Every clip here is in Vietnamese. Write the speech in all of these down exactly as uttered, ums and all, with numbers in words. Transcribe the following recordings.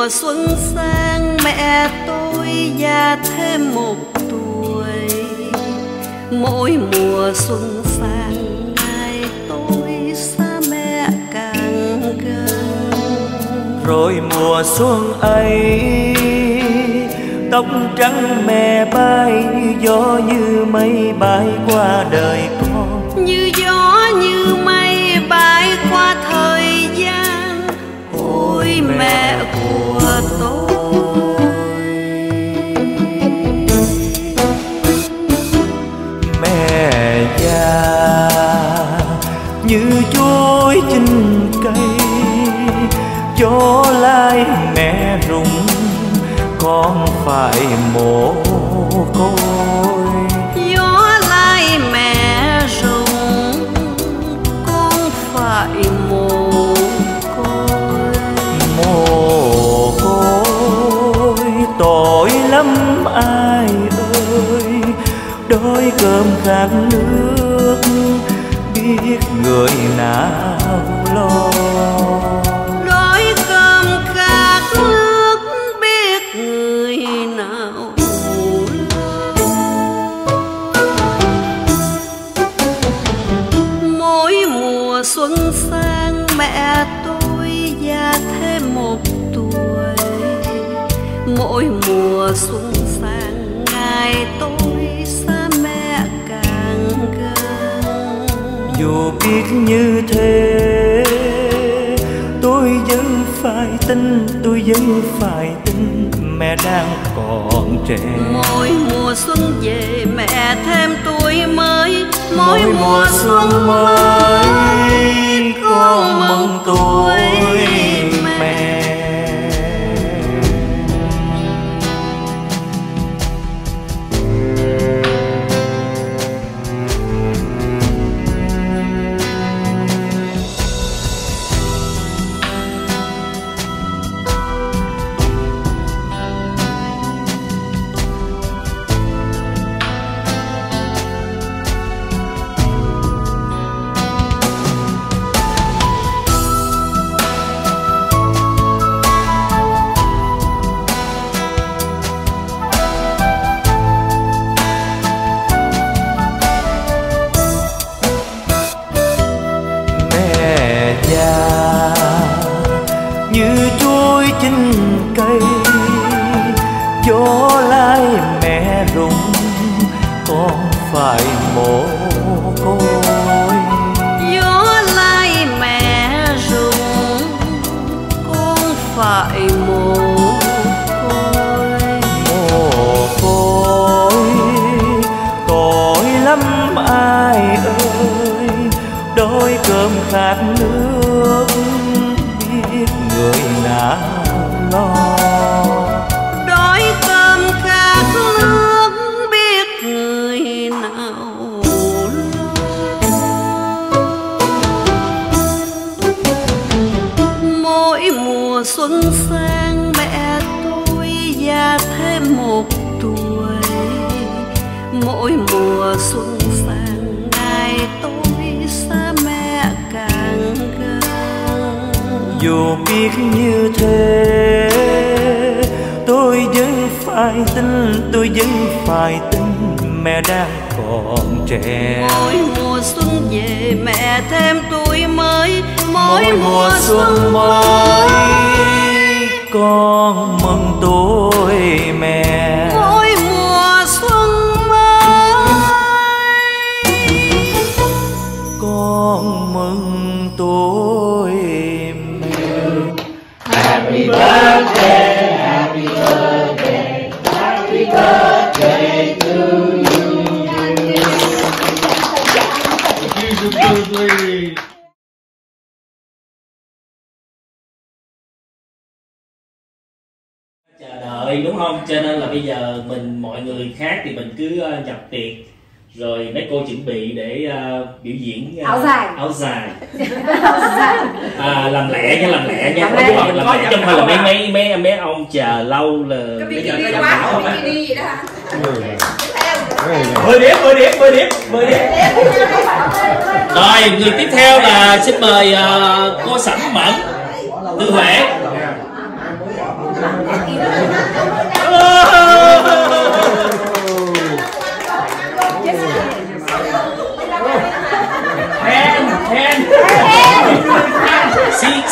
mùa xuân sang mẹ tôi già thêm một tuổi. Mỗi mùa xuân sang ngày tôi xa mẹ càng gần. Rồi mùa xuân ấy tóc trắng mẹ bay như gió như mây bay qua đời con. Như gió như mây bay qua thời gian. Ôi mẹ của tôi, mẹ già như chuối trên cây, gió lai mẹ rụng con phải mồ côi. gió lai mẹ rụng con phải mồ côi. Mồ côi tội lắm ai ơi, đói cơm khát nước biết người nào lo. Đói cơm khát nước biết người nào lo. Mỗi mùa xuân sang mẹ tôi già thêm một tuổi. Mỗi mùa xuân sang ngày tôi xa mẹ càng gần. Dù biết như thế tôi vẫn phải tin, tôi vẫn phải tin mẹ đang còn trẻ. Mỗi mùa xuân về mẹ thêm tuổi mới. Mỗi, Mỗi mùa xuân mới con mừng tuổi mẹ. Như chuối trên cây, gió lai mẹ rụng con phải mồ côi. gió lai mẹ rụng con phải mồ côi. Mồ côi tội lắm ai ơi, đói cơm khát nước biết người nào lo. Đói cơm khát nước biết người nào lo. Mỗi mùa xuân sang mẹ tôi già thêm một tuổi. Mỗi mùa xuân sang ngày tôi xa mẹ càng gần. Dù biết như thế tôi vẫn phải tin, tôi vẫn phải tin mẹ đang còn trẻ. Mỗi mùa xuân về mẹ thêm tuổi mới. Mỗi mùa xuân mới con mừng tuổi mẹ. Mỗi mùa xuân mới con mừng tuổi mẹ. Happy birthday, happy birthday, happy birthday to you. Beautifully. Chờ đợi đúng không? Cho nên là bây giờ mình mọi người khác thì mình cứ uh, nhập tiệc rồi mấy cô chuẩn bị để uh, biểu diễn uh, áo dài áo dài áo dài à, làm lẹ nha, làm lẹ nha, làm lẹ, làm, làm lẹ chứ không phải là mấy mấy mấy mấy ông chờ lâu là cái bikini quá, cái bikini vậy đó hả? mười điểm, mười điểm, mười điểm, mười điểm. Rồi người tiếp theo là xin mời uh, cô Sẩm Mẫn, Tư Huệ.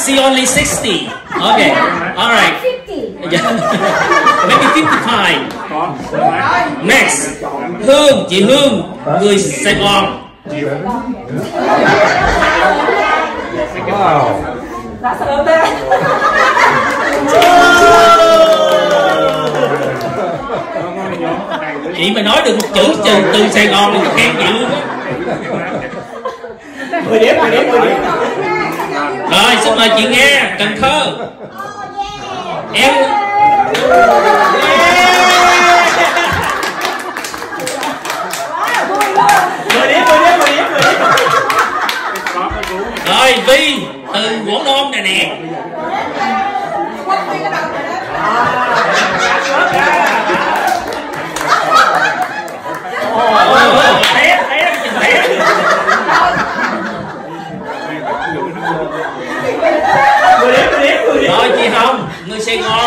she only sixty. Okay, all right. Maybe fifty-five. Next, Hương, chị Hương, người Sài Gòn. Wow. Chị mà nói được một chữ từ, từ Sài Gòn thì khen chị luôn á. mười điểm, mười điểm, mười điểm. Rồi, xin mời chị Nga, Cần Thơ. Em mười điểm, mười điểm, mười điểm, mười điểm. rồi Vi từ Quảng Nam nè nè. Té, té, té. mười điểm, mười điểm, mười điểm. Rồi chị Hồng, người Sài Gòn.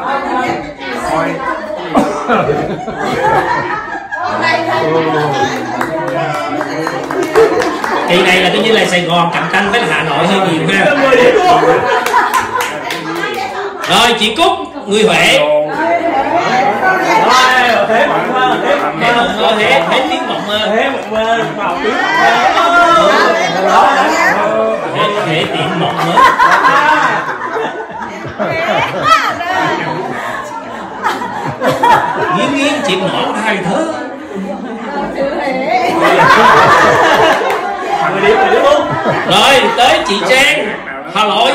Kỳ này là coi như là Sài Gòn cạnh tranh với Hà Nội hơi nhiều ha. mười điểm luôn. Rồi chị Cúc, người Huế. Rồi, thế mộng mơ, thế mộng Thế mơ. mộng mơ, thế, thế tiếng mộng mơ. Thế mộng mơ, vào tiếng. Thế, thế tiếng mộng mơ. Nghiêng nghiêng chìm nổi hài thơ. mười điểm, mười điểm luôn. Rồi tới chị Trang, Hà Nội.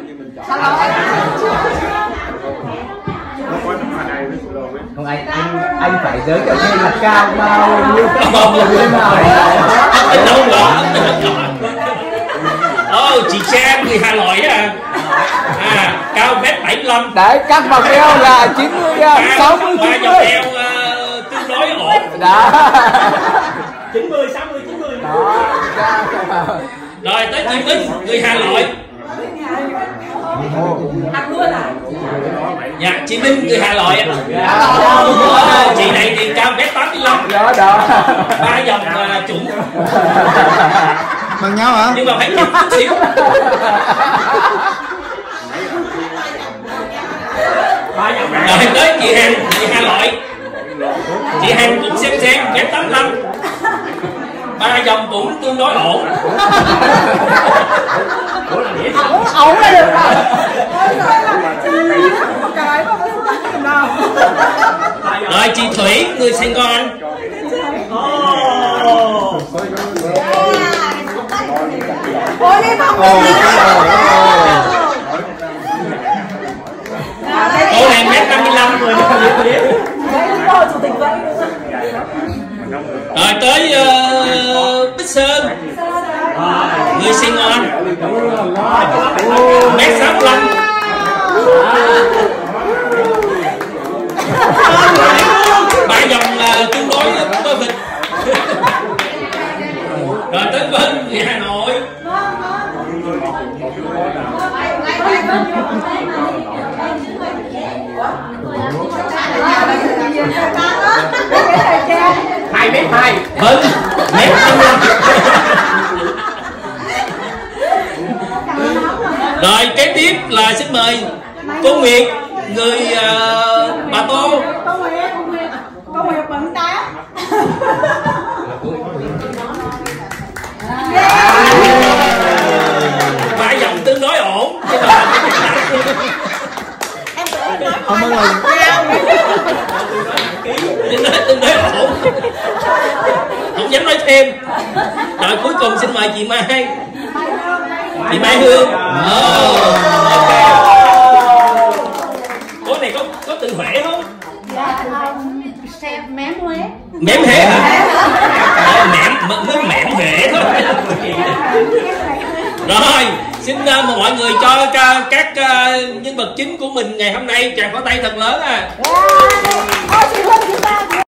Không anh anh anh phải giới thiệu thêm là cao bao nhiêu Không, như thế nào Tính đâu rồi. Ồ, chị Trang người Hà Nội á. À, cao mét bảy mươi lăm. đấy, cắt vào eo là chín mươi sáu mươi Ba chín dòng mươi eo uh, tương đối ổn. đó chín mươi, sáu mươi, chín mươi. Rồi tới chị Minh, người Hà Nội. Dạ, chị Minh người Hà Nội. Ờ, chị này thì cao mét tám mươi lăm. đó đó Ba dòng uh, chuẩn. bằng nhau hả? Nhưng mà phải chụp chút xíu. Rồi tới chị Hằng, chị Hà Nội. Chị Hằng cũng xem xem mét tám mươi lăm. Ba dòng cũng tương đối ổn. ổn là được rồi. Rồi chị Thủy, người Sài Gòn. Ôi đi bóng. Cô này mét năm mươi lăm. Rồi tới uh, Bích Sơn, người Sài Gòn. Mét sáu mươi lăm. Ba dòng uh, tương đối có thịt. Rồi tới Vinh, người Hà Nội. Hai mét hai. Vâng, mét năm mươi lăm. Rồi kế tiếp là xin mời cô Nguyệt, người uh, Bà Tô. Có Nguyệt, có Nguyệt bận đá. Ba dòng tương đối ổn. Không ơn là Tương đối, tương đối ổn. Không dám nói thêm. Rồi cuối cùng xin mời chị Mai. Chị Mai Hương. Oh, okay. Cô này có có từ Huế không? Dạ, xe mém Huế. Mém Huế hả? Ờ, mẻm, mới mẻm Huế thôi. Rồi, xin uh, mời mọi người cho các, các uh, nhân vật chính của mình ngày hôm nay tràng pháo tay thật lớn à. Ôi, chị Hương, chị ta.